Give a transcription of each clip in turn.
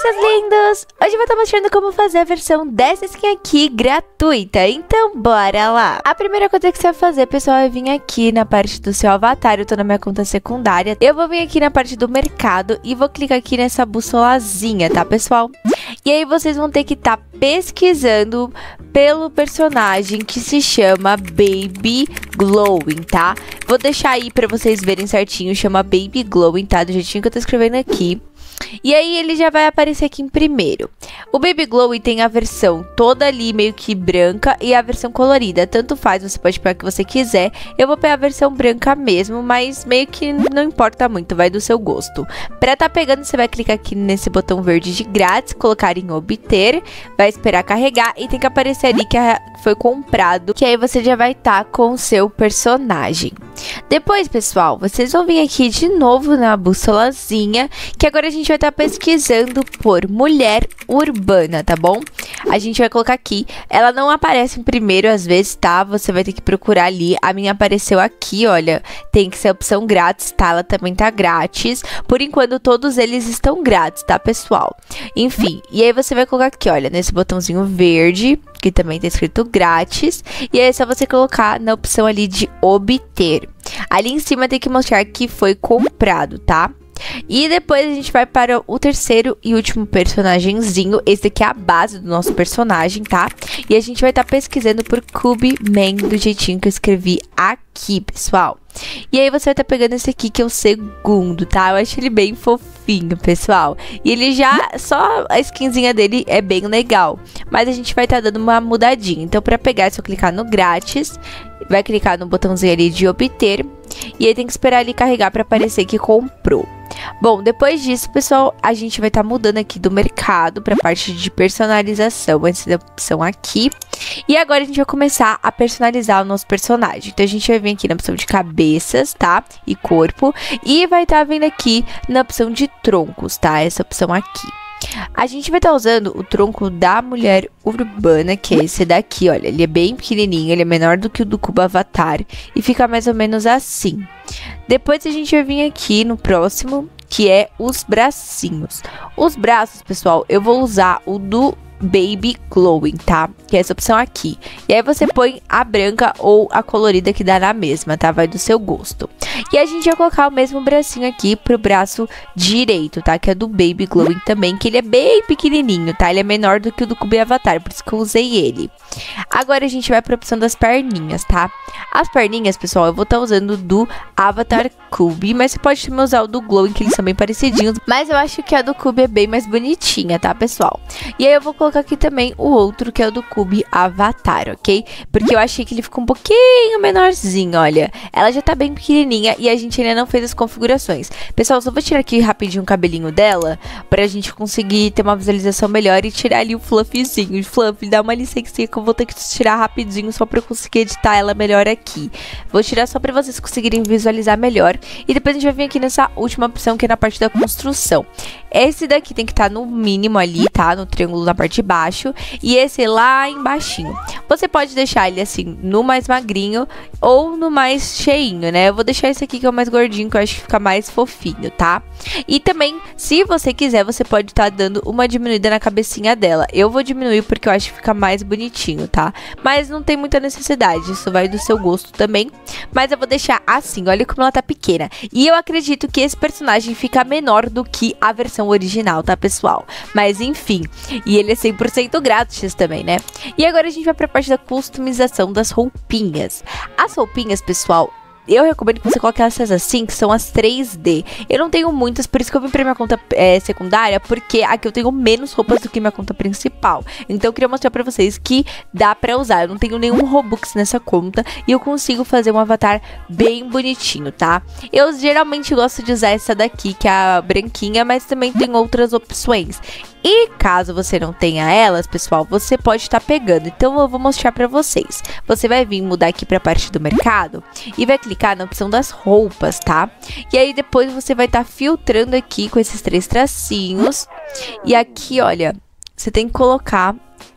seus lindos! Hoje eu vou estar mostrando como fazer a versão dessa skin aqui gratuita, então bora lá! A primeira coisa que você vai fazer, pessoal, é vir aqui na parte do seu avatar. Eu tô na minha conta secundária. Eu vou vir aqui na parte do mercado e vou clicar aqui nessa bússolazinha, tá, pessoal? E aí vocês vão ter que estar pesquisando pelo personagem que se chama Baby Glowing, tá? Vou deixar aí pra vocês verem certinho, chama Baby Glowing, tá? Do jeitinho que eu tô escrevendo aqui. E aí ele já vai aparecer aqui em primeiro. O Baby Glowing tem a versão toda ali meio que branca e a versão colorida. Tanto faz, você pode pegar o que você quiser. Eu vou pegar a versão branca mesmo, mas meio que não importa muito, vai do seu gosto. Pra tá pegando, você vai clicar aqui nesse botão verde de grátis, colocar em obter, vai esperar carregar e tem que aparecer ali que foi comprado, que aí você já vai estar com o seu personagem. Depois, pessoal, vocês vão vir aqui de novo na bússolazinha, que agora a gente vai estar pesquisando por mulher urbana, tá bom? A gente vai colocar aqui, ela não aparece em primeiro às vezes, tá? Você vai ter que procurar ali, a minha apareceu aqui, olha, tem que ser a opção grátis, tá? Ela também tá grátis, por enquanto todos eles estão grátis, tá, pessoal? Enfim, e aí você vai colocar aqui, olha, nesse botãozinho verde, que também tá escrito grátis, e aí é só você colocar na opção ali de obter. Ali em cima tem que mostrar que foi comprado, tá? E depois a gente vai para o terceiro e último personagemzinho. Esse daqui é a base do nosso personagem, tá? E a gente vai estar pesquisando por Cube Man, do jeitinho que eu escrevi aqui, pessoal. E aí você vai estar pegando esse aqui, que é o segundo, tá? Eu acho ele bem fofinho, pessoal. E ele já, só a skinzinha dele é bem legal. Mas a gente vai estar dando uma mudadinha. Então, pra pegar, é só clicar no grátis. Vai clicar no botãozinho ali de obter. E aí tem que esperar ele carregar pra aparecer que comprou. Bom, depois disso, pessoal, a gente vai estar mudando aqui do mercado para a parte de personalização, essa opção aqui. E agora a gente vai começar a personalizar o nosso personagem. Então a gente vai vir aqui na opção de cabeças, tá? E corpo. E vai estar vindo aqui na opção de troncos, tá? Essa opção aqui. A gente vai estar usando o tronco da mulher urbana, que é esse daqui, olha. Ele é bem pequenininho, ele é menor do que o do Cubo Avatar e fica mais ou menos assim. Depois a gente vai vir aqui no próximo, que é os bracinhos. Os braços, pessoal, eu vou usar o do Baby Glowing, tá? Que é essa opção aqui. E aí você põe a branca ou a colorida que dá na mesma, tá? Vai do seu gosto. E a gente vai colocar o mesmo bracinho aqui pro braço direito, tá? Que é do Baby Glowing também, que ele é bem pequenininho, tá? Ele é menor do que o do Cube Avatar, por isso que eu usei ele. Agora a gente vai pra opção das perninhas, tá? As perninhas, pessoal, eu vou estar usando do Avatar Cube, mas você pode também usar o do Glowing, que eles são bem parecidinhos. Mas eu acho que a do Cube é bem mais bonitinha, tá, pessoal? E aí eu vou colocar aqui também o outro, que é o do Cube Avatar, ok? Porque eu achei que ele ficou um pouquinho menorzinho, olha. Ela já tá bem pequenininha e a gente ainda não fez as configurações. Pessoal, só vou tirar aqui rapidinho o cabelinho dela, pra gente conseguir ter uma visualização melhor e tirar ali o fluffzinho. Fluff, dá uma licencinha que eu vou ter que tirar rapidinho só pra eu conseguir editar ela melhor aqui. Vou tirar só pra vocês conseguirem visualizar melhor. E depois a gente vai vir aqui nessa última opção, que é na parte da construção. Esse daqui tem que estar no mínimo ali, tá? No triângulo na parte de baixo. E esse lá embaixinho. Você pode deixar ele assim, no mais magrinho ou no mais cheinho, né? Eu vou deixar esse aqui que é o mais gordinho, que eu acho que fica mais fofinho, tá? E também, se você quiser, você pode estar dando uma diminuída na cabecinha dela. Eu vou diminuir porque eu acho que fica mais bonitinho, tá? Mas não tem muita necessidade, isso vai do seu gosto também. Mas eu vou deixar assim, olha como ela tá pequena. E eu acredito que esse personagem fica menor do que a versão original, tá, pessoal? Mas enfim, e ele é 100% grátis também, né? E agora a gente vai pra parte da customização das roupinhas. As roupinhas, pessoal, eu recomendo que você coloque essas assim, que são as 3D. Eu não tenho muitas, por isso que eu vim pra minha conta secundária, porque aqui eu tenho menos roupas do que minha conta principal. Então eu queria mostrar pra vocês que dá pra usar. Eu não tenho nenhum Robux nessa conta e eu consigo fazer um avatar bem bonitinho, tá? Eu geralmente gosto de usar essa daqui, que é a branquinha, mas também tem outras opções. E caso você não tenha elas, pessoal, você pode estar pegando. Então eu vou mostrar pra vocês. Você vai vir mudar aqui pra parte do mercado e vai clicar na opção das roupas, tá? E aí depois você vai estar filtrando aqui com esses 3 tracinhos. E aqui, olha, você tem que colocar,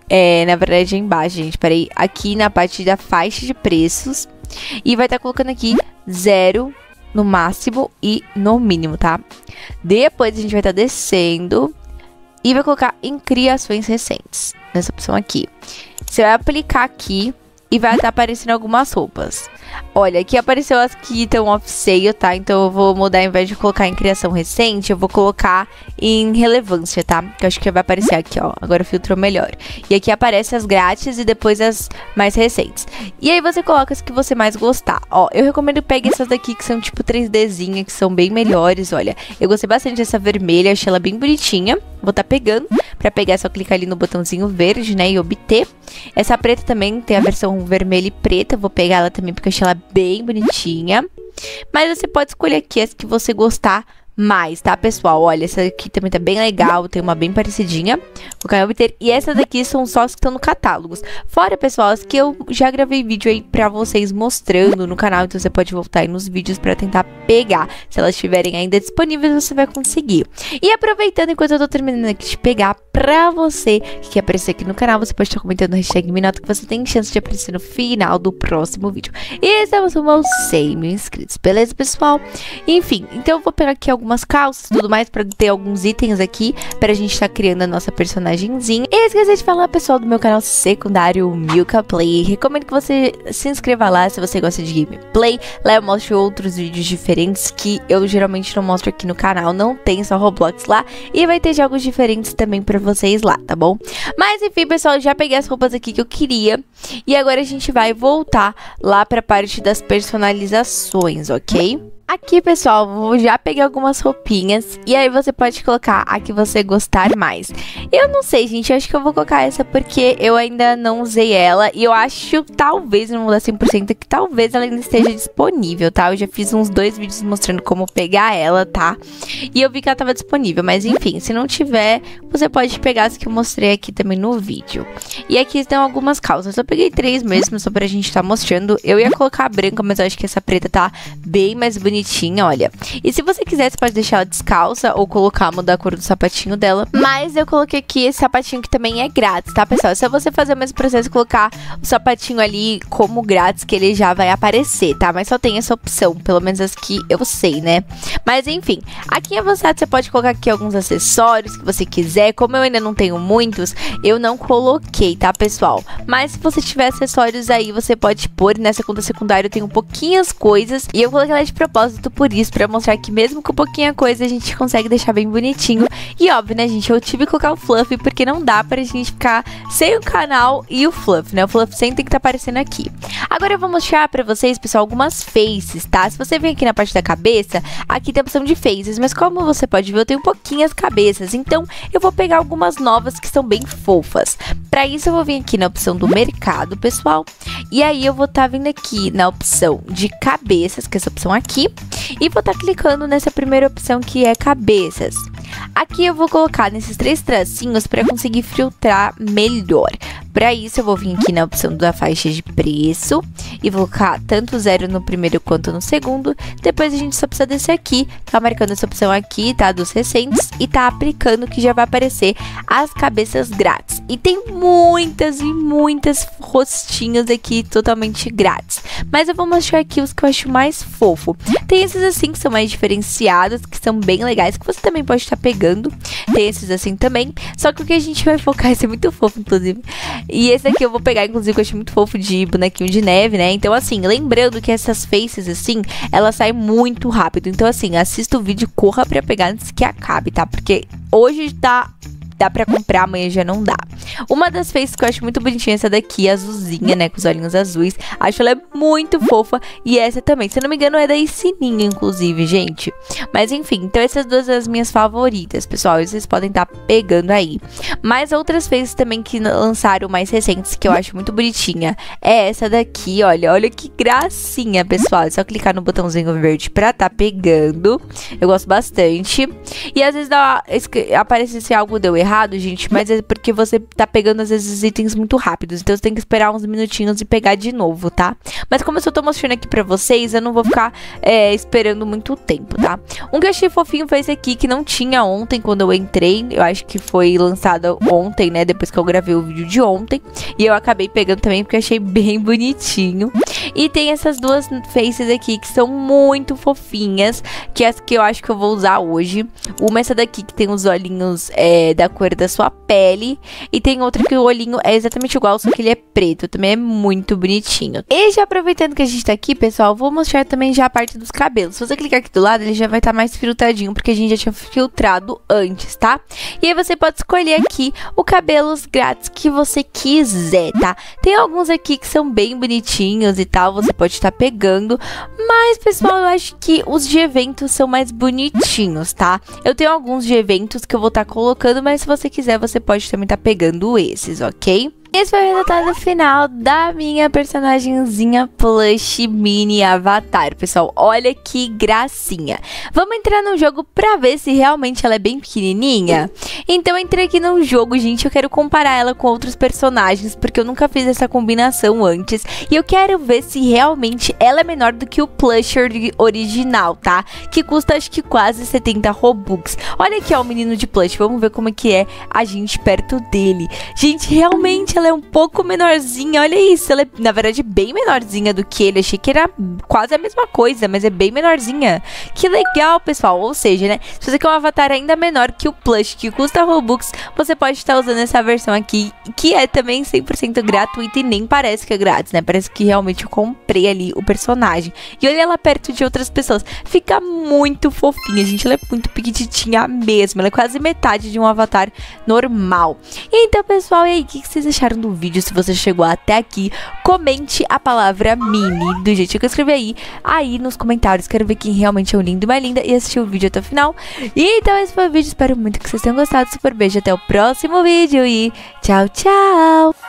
na verdade é embaixo, gente, peraí, aqui na parte da faixa de preços. E vai estar colocando aqui 0 no máximo e no mínimo, tá? Depois a gente vai estar descendo e vai colocar em criações recentes, nessa opção aqui. Você vai aplicar aqui e vai estar aparecendo algumas roupas. Olha, aqui apareceu as que estão off sale, tá? Então eu vou mudar, ao invés de colocar em criação recente, eu vou colocar em relevância, tá? Que eu acho que vai aparecer aqui, ó. Agora filtrou melhor. E aqui aparece as grátis e depois as mais recentes. E aí você coloca as que você mais gostar. Ó, eu recomendo que pegue essas daqui que são tipo 3Dzinha, que são bem melhores, olha. Eu gostei bastante dessa vermelha, achei ela bem bonitinha. Vou estar pegando. Pra pegar é só clicar ali no botãozinho verde, né? E obter. Essa preta também tem a versão vermelha e preta. Vou pegar ela também porque eu achei ela bem bonitinha. Mas você pode escolher aqui as que você gostar mais, tá, pessoal? Olha, essa aqui também tá bem legal, tem uma bem parecidinha. Vou colocar em obter. E essas daqui são só as que estão no catálogos. Fora, pessoal, as que eu já gravei vídeo aí pra vocês mostrando no canal. Então você pode voltar aí nos vídeos pra tentar pegar. Se elas estiverem ainda disponíveis, você vai conseguir. E aproveitando, enquanto eu tô terminando aqui de pegar, pra você que quer aparecer aqui no canal, você pode estar comentando o hashtag Minota, que você tem chance de aparecer no final do próximo vídeo. E estamos rumo aos 100 mil inscritos, beleza, pessoal? Enfim, então eu vou pegar aqui algumas calças e tudo mais pra ter alguns itens aqui pra gente estar criando a nossa personagemzinha. E esqueci de falar, pessoal, do meu canal secundário Milka Play. Recomendo que você se inscreva lá se você gosta de gameplay. Lá eu mostro outros vídeos diferentes que eu geralmente não mostro aqui no canal. Não tem só Roblox lá. E vai ter jogos diferentes também pra vocês lá, tá bom? Mas enfim, pessoal, eu já peguei as roupas aqui que eu queria. E agora a gente vai voltar lá pra parte das personalizações, ok? Aqui, pessoal, vou já pegar algumas roupinhas. E aí você pode colocar a que você gostar mais. Eu não sei, gente, eu acho que eu vou colocar essa porque eu ainda não usei ela. E eu acho, talvez, não vou dar 100%, que talvez ela ainda esteja disponível, tá? Eu já fiz uns 2 vídeos mostrando como pegar ela, tá? E eu vi que ela tava disponível, mas enfim, se não tiver, você pode pegar as que eu mostrei aqui também no vídeo. E aqui estão algumas calças. Eu peguei 3 mesmo, só pra gente tá mostrando. Eu ia colocar a branca, mas eu acho que essa preta tá bem mais bonitinha, olha. E se você quiser, você pode deixar ela descalça ou colocar, mudar a cor do sapatinho dela. Mas eu coloquei aqui esse sapatinho que também é grátis, tá, pessoal? É só você fazer o mesmo processo e colocar o sapatinho ali como grátis, que ele já vai aparecer, tá? Mas só tem essa opção, pelo menos as que eu sei, né? Mas enfim, aqui em avançado você pode colocar aqui alguns acessórios que você quiser. Como eu ainda não tenho muitos, eu não coloquei, tá, pessoal? Mas se você tiver acessórios aí, você pode pôr. Nessa conta secundária eu tenho pouquinhas coisas e eu coloquei ela de propósito por isso, pra mostrar que mesmo com pouquinha coisa a gente consegue deixar bem bonitinho. E óbvio, né, gente, eu tive que colocar o Fluff porque não dá pra gente ficar sem o canal e o Fluff, né? O Fluff sempre tem que estar aparecendo aqui. Agora eu vou mostrar pra vocês, pessoal, algumas faces, tá? Se você vem aqui na parte da cabeça, aqui tem a opção de faces, mas como você pode ver, eu tenho pouquinhas cabeças, então eu vou pegar algumas novas que são bem fofas. Pra isso eu vou vir aqui na opção do mercado, pessoal, e aí eu vou estar vindo aqui na opção de cabeças, que é essa opção aqui, e vou estar clicando nessa primeira opção que é cabeças. Aqui eu vou colocar nesses 3 tracinhos para conseguir filtrar melhor. Para isso eu vou vir aqui na opção da faixa de preço e vou colocar tanto 0 no primeiro quanto no segundo. Depois a gente só precisa descer aqui, tá marcando essa opção aqui, tá, dos recentes, e tá aplicando, que já vai aparecer as cabeças grátis. E tem muitas e muitas rostinhos aqui totalmente grátis. Mas eu vou mostrar aqui os que eu acho mais fofo. Tem esses assim que são mais diferenciados, que são bem legais, que você também pode estar pegando. Tem esses assim também, só que o que a gente vai focar, esse é muito fofo, inclusive. E esse aqui eu vou pegar, inclusive, que eu acho muito fofo, de bonequinho de neve, né? Então, assim, lembrando que essas faces, assim, elas saem muito rápido. Então, assim, assista o vídeo, corra pra pegar antes que acabe, tá? Porque hoje dá pra comprar, amanhã já não dá. Uma das faces que eu acho muito bonitinha é essa daqui, azulzinha, né, com os olhinhos azuis. Acho ela muito fofa. E essa também, se eu não me engano, é da Sininho, inclusive, gente. Mas enfim, então essas duas são as minhas favoritas, pessoal. E vocês podem estar pegando aí. Mas outras faces também que lançaram mais recentes, que eu acho muito bonitinha, é essa daqui, olha. Olha que gracinha, pessoal. É só clicar no botãozinho verde pra tá pegando. Eu gosto bastante. E às vezes aparece se algo deu errado, gente, mas é porque você tá pegando às vezes itens muito rápidos, então você tem que esperar uns minutinhos e pegar de novo, tá? Mas como eu só tô mostrando aqui pra vocês, eu não vou ficar esperando muito tempo, tá? Um que eu achei fofinho foi esse aqui, que não tinha ontem quando eu entrei. Eu acho que foi lançado ontem, né, depois que eu gravei o vídeo de ontem, e eu acabei pegando também porque eu achei bem bonitinho. E tem essas duas faces aqui que são muito fofinhas, que é as que eu acho que eu vou usar hoje. Uma é essa daqui que tem os olhinhos da cor da sua pele, e tem outra que o olhinho é exatamente igual, só que ele é preto, também é muito bonitinho. E já aproveitando que a gente tá aqui, pessoal, vou mostrar também já a parte dos cabelos. Se você clicar aqui do lado, ele já vai estar mais filtradinho, porque a gente já tinha filtrado antes, tá? E aí você pode escolher aqui o cabelos grátis que você quiser, tá? Tem alguns aqui que são bem bonitinhos e tal, você pode estar pegando, mas, pessoal, eu acho que os de eventos são mais bonitinhos, tá? Eu tenho alguns de eventos que eu vou estar colocando, mas se você quiser, você pode também estar pegando esses, ok? Esse foi o resultado final da minha personagemzinha plush mini avatar, pessoal. Olha que gracinha. Vamos entrar no jogo pra ver se realmente ela é bem pequenininha? Então eu entrei aqui no jogo, gente. Eu quero comparar ela com outros personagens, porque eu nunca fiz essa combinação antes. E eu quero ver se realmente ela é menor do que o plusher original, tá? Que custa acho que quase 70 Robux. Olha aqui, ó, o menino de plush. Vamos ver como é que é a gente perto dele. Gente, realmente ela é um pouco menorzinha, olha isso, ela é na verdade bem menorzinha do que ele, achei que era quase a mesma coisa, mas é bem menorzinha. Que legal, pessoal, ou seja, né, se você quer um avatar ainda menor que o plush, que custa Robux, você pode estar usando essa versão aqui, que é também 100% gratuita e nem parece que é grátis, né, parece que realmente eu comprei ali o personagem. E olha ela perto de outras pessoas, fica muito fofinha, gente, ela é muito pequititinha mesmo, ela é quase metade de um avatar normal. E então, pessoal, e aí, o que vocês acharam do vídeo? Se você chegou até aqui, comente a palavra mini do jeito que eu escrevi aí nos comentários. Quero ver quem realmente é o lindo e mais linda e assistiu o vídeo até o final. E então esse foi o vídeo, espero muito que vocês tenham gostado. Super beijo, até o próximo vídeo e tchau, tchau!